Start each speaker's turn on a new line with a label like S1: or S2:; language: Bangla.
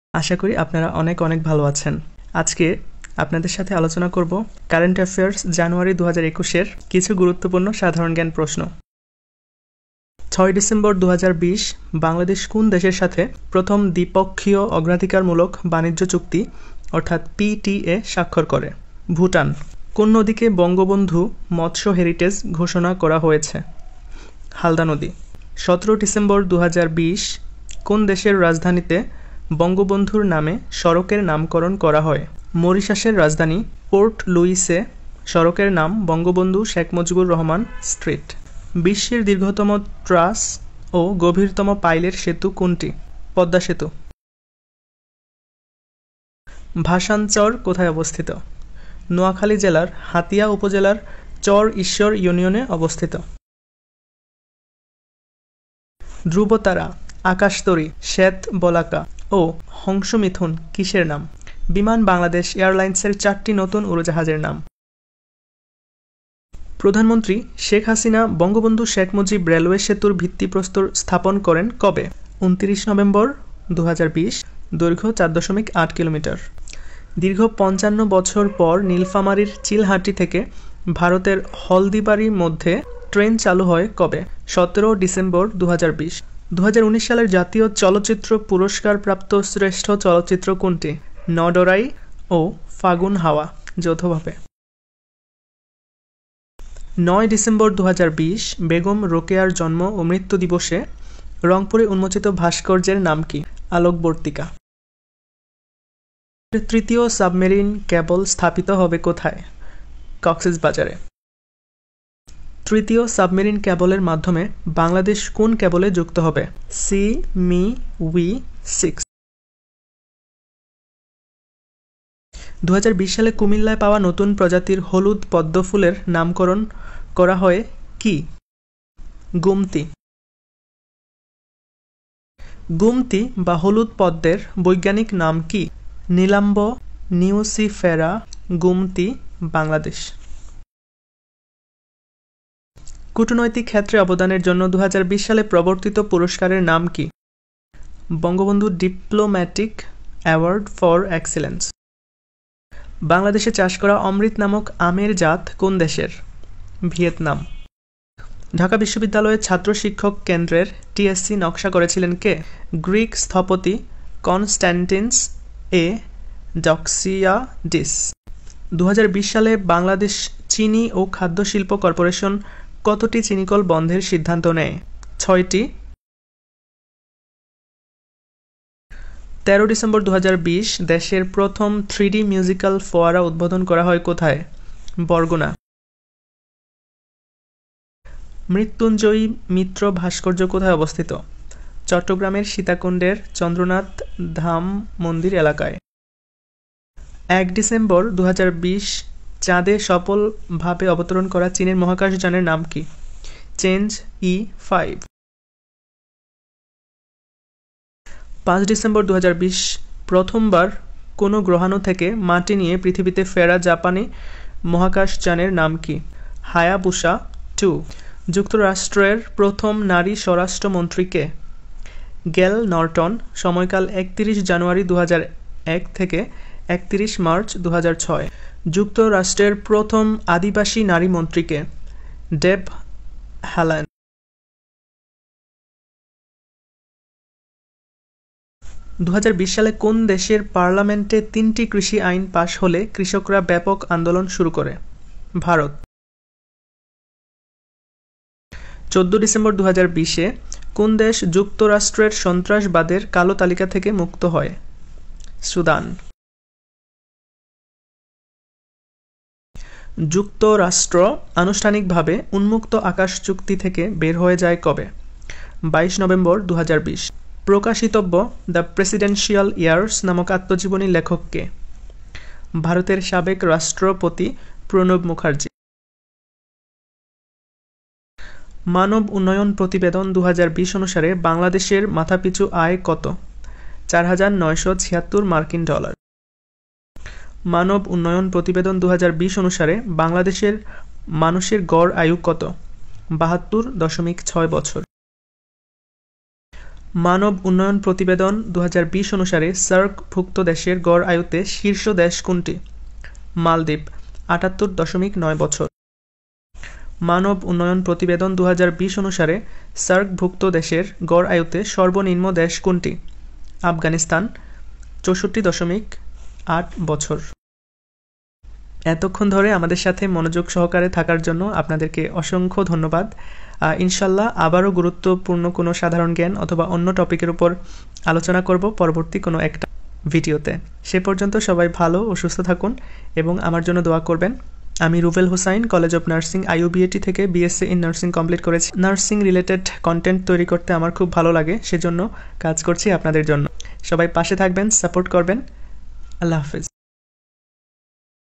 S1: আশা করি আপনারা অনেক অনেক ভালো আছেন। আজকে আপনাদের সাথে আলোচনা করব কারেন্ট অ্যাফেয়ার্স জানুয়ারি 2021-এর কিছু গুরুত্বপূর্ণ সাধারণ জ্ঞান প্রশ্ন। 6 ডিসেম্বর 2020 বাংলাদেশ কোন দেশের সাথে প্রথম দ্বিপক্ষীয় অগ্রাধিকারমূলক বাণিজ্য চুক্তি অর্থাৎ পিটিএ স্বাক্ষর করে? ভুটান। কোন নদীকে বঙ্গবন্ধু মৎস্য হেরিটেজ ঘোষণা করা হয়েছে? হালদা নদী। 17 ডিসেম্বর 2020 কোন দেশের রাজধানীতে বঙ্গবন্ধুর নামে সড়কের নামকরণ করা হয়? মরিশাসের রাজধানী পোর্ট লুইসে সড়কের নাম বঙ্গবন্ধু শেখ মুজিবুর রহমান স্ট্রিট। বিশ্বের দীর্ঘতম ট্রাস ও গভীরতম পাইলের সেতু কোনটি? পদ্মা সেতু। ভাসানচর কোথায় অবস্থিত? নোয়াখালী জেলার হাতিয়া উপজেলার চর ঈশ্বর ইউনিয়নে অবস্থিত। ধ্রুবতারা, আকাশতরী, শ্বেত বলাকা ও হংসমিথুন কিসের নাম? বিমান বাংলাদেশ এয়ারলাইন্সের 4টি নতুন উড়োজাহাজের নাম। প্রধানমন্ত্রী শেখ হাসিনা বঙ্গবন্ধু শেখ মুজিব রেলওয়ে সেতুর ভিত্তিপ্রস্তর স্থাপন করেন কবে? 29 নভেম্বর 2020। দৈর্ঘ্য 4.8 কিলোমিটার। দীর্ঘ 55 বছর পর নীলফামারীর চিলহাটি থেকে ভারতের হলদিবাড়ির মধ্যে ট্রেন চালু হয় কবে? 17 ডিসেম্বর 2020। 2019 সালের জাতীয় চলচ্চিত্র পুরস্কারপ্রাপ্ত শ্রেষ্ঠ চলচ্চিত্র কোনটি? নডরাই ও ফাগুন হাওয়া যৌথভাবে। 9 ডিসেম্বর 2020 বেগম রোকেয়ার জন্ম ও মৃত্যু দিবসে রংপুরে উন্মোচিত ভাস্কর্যের নাম কি? আলোকবর্তিকা। তৃতীয় সাবমেরিন কেবল স্থাপিত হবে কোথায়? কক্সবাজারে। তৃতীয় সাবমেরিন কেবলের মাধ্যমে বাংলাদেশ কোন কেবলে যুক্ত হবে? CME-W6। 2020 সালে কুমিল্লায় পাওয়া নতুন প্রজাতির হলুদ পদ্ম ফুলের নামকরণ করা হয় কি? গুমতি। গুমতি বা হলুদ পদ্মের বৈজ্ঞানিক নাম কি? নীলাম্ব নিউসিফেরা গুমতি, বাংলাদেশ। কূটনৈতিক ক্ষেত্রে অবদানের জন্য 2020 সালে প্রবর্তিত পুরস্কারের নাম কি? Bangabandhu diplomatic award for excellence. বাংলাদেশে চাষ করা অমৃত নামক আমের জাত কোন দেশের? ভিয়েতনাম। ঢাকা বিশ্ববিদ্যালয়ের ছাত্র শিক্ষক কেন্দ্রের টিএসসি নকশা করেছিলেন কে? গ্রিক স্থপতি কনস্ট্যান্টিনস এ ডক্সিয়াডিস। 2020 সালে বাংলাদেশ চিনি ও খাদ্য শিল্প কর্পোরেশন কতটি চিনিকল বন্ধের সিদ্ধান্ত নেয়? 6টি। 13 ডিসেম্বর 2020 দেশের প্রথম 3D মিউজিক্যাল ফোয়ারা উদ্বোধন করা হয় কোথায়? বরগুনা। মৃত্যুঞ্জয়ী মিত্র ভাস্কর্য কোথায় অবস্থিত? চট্টগ্রামের সীতাকুণ্ডের চন্দ্রনাথ ধাম মন্দির এলাকায়। 1 ডিসেম্বর 2020 চাঁদে সফলভাবে অবতরণ করা চীনের মহাকাশযানের নাম কি? Change E5। 5 ডিসেম্বর 2020 প্রথমবার কোনো গ্রহাণু থেকে মাটি নিয়ে পৃথিবীতে ফেরা জাপানি মহাকাশযানের নাম কি? হায়াবুসা 2। যুক্তরাষ্ট্রের প্রথম নারী স্বরাষ্ট্রমন্ত্রী কে? গেল নর্টন। সময়কাল 31 জানুয়ারি 2001 থেকে 31 মার্চ 2006। যুক্তরাষ্ট্রের প্রথম আদিবাসী নারী মন্ত্রী কে? ডেব হ্যালেন। 2020 সালে কোন দেশের পার্লামেন্টে 3টি কৃষি আইন পাশ হলে কৃষকরা ব্যাপক আন্দোলন শুরু করে? ভারত। 14 ডিসেম্বর 2020 কোন দেশ যুক্তরাষ্ট্রের সন্ত্রাসবাদের কালো তালিকা থেকে মুক্ত হয়? সুদান। যুক্তরাষ্ট্র আনুষ্ঠানিকভাবে উন্মুক্ত আকাশ চুক্তি থেকে বের হয়ে যায় কবে? 22 নভেম্বর 2020। প্রকাশিতব্য দ্য প্রেসিডেন্সিয়াল ইয়ার্স নামক আত্মজীবনী লেখক কে? ভারতের সাবেক রাষ্ট্রপতি প্রণব মুখার্জি। মানব উন্নয়ন প্রতিবেদন 2020 অনুসারে বাংলাদেশের মাথাপিছু আয় কত? 4,976 মার্কিন ডলার। মানব উন্নয়ন প্রতিবেদন 2020 অনুসারে বাংলাদেশের মানুষের গড় আয়ু কত? 72.6 বছর। মানব উন্নয়ন প্রতিবেদন 2020 অনুসারে সার্কভুক্ত দেশের গড় আয়ুতে শীর্ষ দেশ কোনটি? মালদ্বীপ ৭৮.৯ বছর। মানব উন্নয়ন প্রতিবেদন 2020 অনুসারে সার্কভুক্ত দেশের গড় আয়ুতে সর্বনিম্ন দেশ কোনটি? আফগানিস্তান ৬৪.৮ বছর। এতক্ষণ ধরে আমাদের সাথে মনোযোগ সহকারে থাকার জন্য আপনাদেরকে অসংখ্য ধন্যবাদ। ইনশাল্লাহ আবারও গুরুত্বপূর্ণ কোনো সাধারণ জ্ঞান অথবা অন্য টপিকের উপর আলোচনা করব পরবর্তী কোনো একটা ভিডিওতে। সে পর্যন্ত সবাই ভালো ও সুস্থ থাকুন এবং আমার জন্য দোয়া করবেন। আমি Rubel Hussain, college of nursing IUBAT থেকে BSc ইন নার্সিং কমপ্লিট করেছি। নার্সিং রিলেটেড কন্টেন্ট তৈরি করতে আমার খুব ভালো লাগে, সেজন্য কাজ করছি আপনাদের জন্য। সবাই পাশে থাকবেন, সাপোর্ট করবেন। আল্লাহ হাফেজ।